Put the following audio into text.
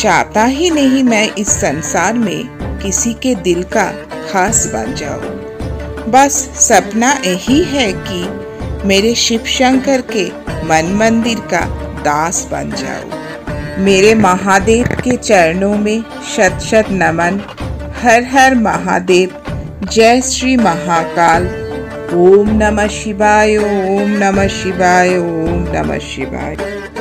चाहता ही नहीं मैं इस संसार में किसी के दिल का खास बन जाऊं। बस सपना यही है कि मेरे शिव शंकर के मन मंदिर का दास बन जाऊं। मेरे महादेव के चरणों में शत शत नमन। हर हर महादेव। जय श्री महाकाल। ओम नमः शिवाय। ओम नमः शिवाय। ओम नमः शिवाय।